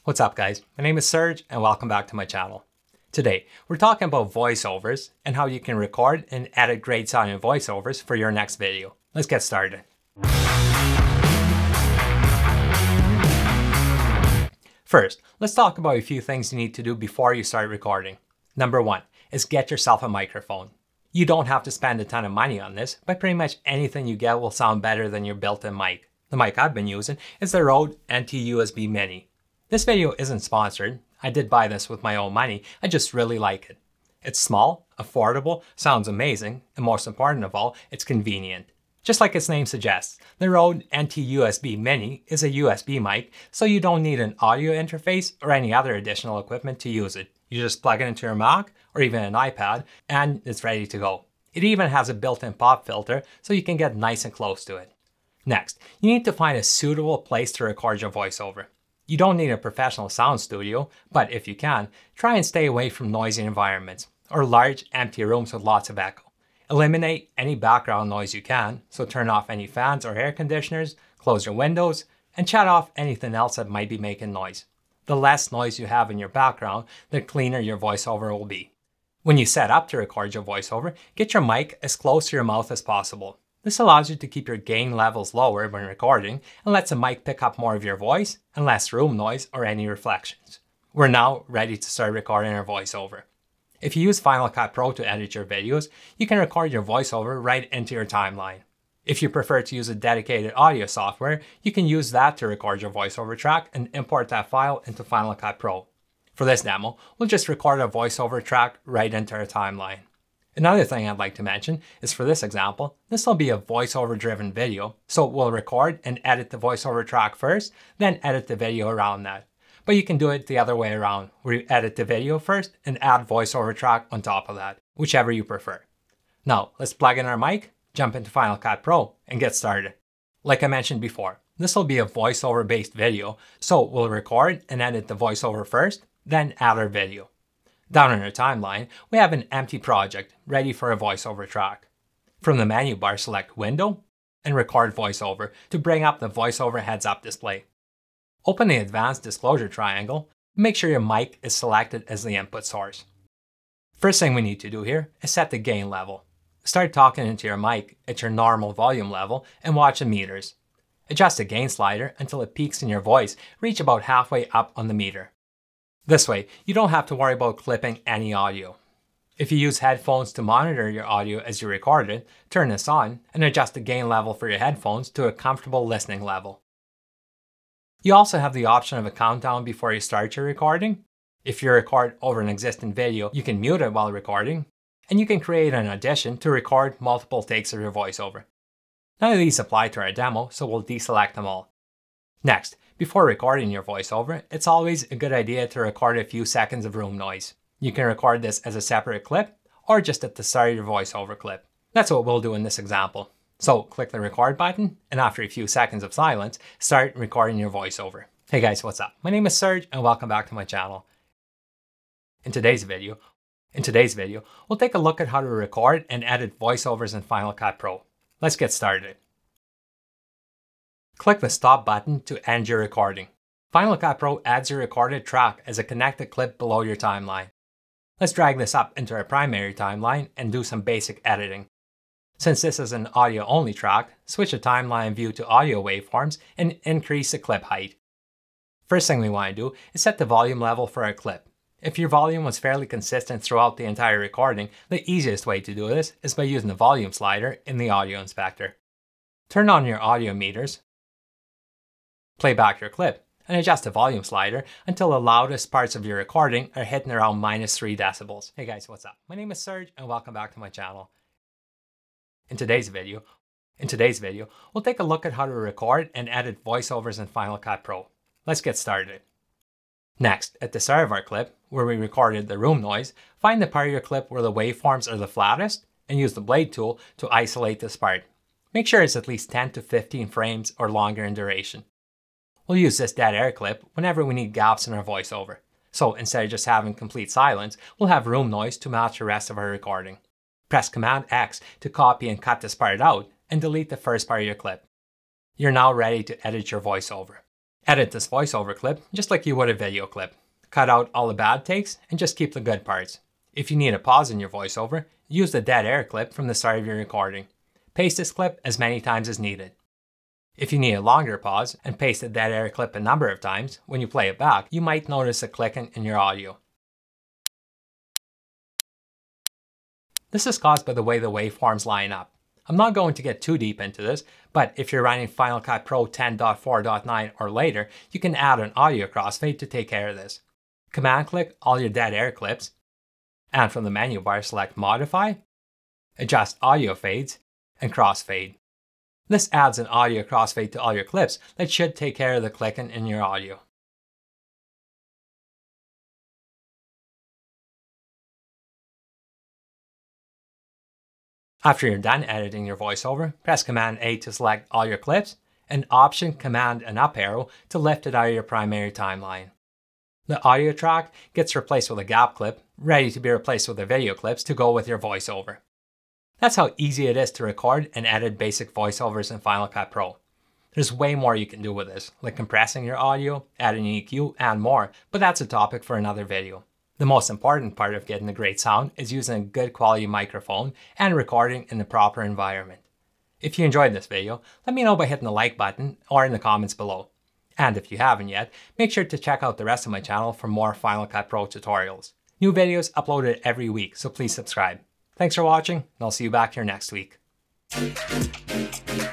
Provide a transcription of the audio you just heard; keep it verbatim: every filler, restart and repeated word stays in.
What's up guys, my name is Serge and welcome back to my channel. Today, we're talking about voiceovers and how you can record and edit great sounding voiceovers for your next video. Let's get started. First, let's talk about a few things you need to do before you start recording. Number one is get yourself a microphone. You don't have to spend a ton of money on this, but pretty much anything you get will sound better than your built-in mic. The mic I've been using is the Rode N T U S B Mini. This video isn't sponsored. I did buy this with my own money. I just really like it. It's small, affordable, sounds amazing, and most important of all, it's convenient. Just like its name suggests, the Rode N T U S B Mini is a U S B mic, so you don't need an audio interface or any other additional equipment to use it. You just plug it into your Mac or even an iPad and it's ready to go. It even has a built-in pop filter so you can get nice and close to it. Next, you need to find a suitable place to record your voiceover. You don't need a professional sound studio, but if you can, try and stay away from noisy environments or large empty rooms with lots of echo. Eliminate any background noise you can, so turn off any fans or air conditioners, close your windows, and shut off anything else that might be making noise. The less noise you have in your background, the cleaner your voiceover will be. When you set up to record your voiceover, get your mic as close to your mouth as possible. This allows you to keep your gain levels lower when recording and lets the mic pick up more of your voice and less room noise or any reflections. We're now ready to start recording our voiceover. If you use Final Cut Pro to edit your videos, you can record your voiceover right into your timeline. If you prefer to use a dedicated audio software, you can use that to record your voiceover track and import that file into Final Cut Pro. For this demo, we'll just record a voiceover track right into our timeline. Another thing I'd like to mention is for this example, this will be a voiceover driven video, so we'll record and edit the voiceover track first, then edit the video around that. But you can do it the other way around, where you edit the video first and add voiceover track on top of that, whichever you prefer. Now, let's plug in our mic, jump into Final Cut Pro, and get started. Like I mentioned before, this will be a voiceover based video, so we'll record and edit the voiceover first, then add our video. Down on our timeline, we have an empty project ready for a voiceover track. From the menu bar, select Window and Record Voiceover to bring up the voiceover heads-up display. Open the Advanced Disclosure triangle and make sure your mic is selected as the input source. First thing we need to do here is set the gain level. Start talking into your mic at your normal volume level and watch the meters. Adjust the gain slider until it peaks in your voice, reach about halfway up on the meter. This way, you don't have to worry about clipping any audio. If you use headphones to monitor your audio as you record it, turn this on and adjust the gain level for your headphones to a comfortable listening level. You also have the option of a countdown before you start your recording. If you record over an existing video, you can mute it while recording, and you can create an audition to record multiple takes of your voiceover. None of these apply to our demo, so we'll deselect them all. Next, before recording your voiceover, it's always a good idea to record a few seconds of room noise. You can record this as a separate clip or just at the start of your voiceover clip. That's what we'll do in this example. So click the record button and after a few seconds of silence, start recording your voiceover. Hey guys, what's up? My name is Serge and welcome back to my channel. In today's video, in today's video, we'll take a look at how to record and edit voiceovers in Final Cut Pro. Let's get started. Click the stop button to end your recording. Final Cut Pro adds your recorded track as a connected clip below your timeline. Let's drag this up into our primary timeline and do some basic editing. Since this is an audio-only track, switch the timeline view to audio waveforms and increase the clip height. First thing we want to do is set the volume level for our clip. If your volume was fairly consistent throughout the entire recording, the easiest way to do this is by using the volume slider in the audio inspector. Turn on your audio meters, play back your clip, and adjust the volume slider until the loudest parts of your recording are hitting around minus three decibels. Hey guys, what's up? My name is Serge and welcome back to my channel. In today's video, in today's video, we'll take a look at how to record and edit voiceovers in Final Cut Pro. Let's get started. Next, at the start of our clip, where we recorded the room noise, find the part of your clip where the waveforms are the flattest and use the blade tool to isolate this part. Make sure it's at least ten to fifteen frames or longer in duration. We'll use this dead air clip whenever we need gaps in our voiceover. So instead of just having complete silence, we'll have room noise to match the rest of our recording. Press Command X to copy and cut this part out and delete the first part of your clip. You're now ready to edit your voiceover. Edit this voiceover clip just like you would a video clip. Cut out all the bad takes and just keep the good parts. If you need a pause in your voiceover, use the dead air clip from the start of your recording. Paste this clip as many times as needed. If you need a longer pause and paste the dead air clip a number of times, when you play it back, you might notice a clicking in your audio. This is caused by the way the waveforms line up. I'm not going to get too deep into this, but if you're running Final Cut Pro ten point four point nine or later, you can add an audio crossfade to take care of this. Command click all your dead air clips, and from the menu bar select Modify, adjust audio fades, and crossfade. This adds an audio crossfade to all your clips that should take care of the clicking in your audio. After you're done editing your voiceover, press Command A to select all your clips, and Option, Command, and up arrow to lift it out of your primary timeline. The audio track gets replaced with a gap clip, ready to be replaced with the video clips to go with your voiceover. That's how easy it is to record and edit basic voiceovers in Final Cut Pro. There's way more you can do with this, like compressing your audio, adding E Q, and more, but that's a topic for another video. The most important part of getting a great sound is using a good quality microphone and recording in the proper environment. If you enjoyed this video, let me know by hitting the like button or in the comments below. And if you haven't yet, make sure to check out the rest of my channel for more Final Cut Pro tutorials. New videos uploaded every week, so please subscribe. Thanks for watching, and I'll see you back here next week.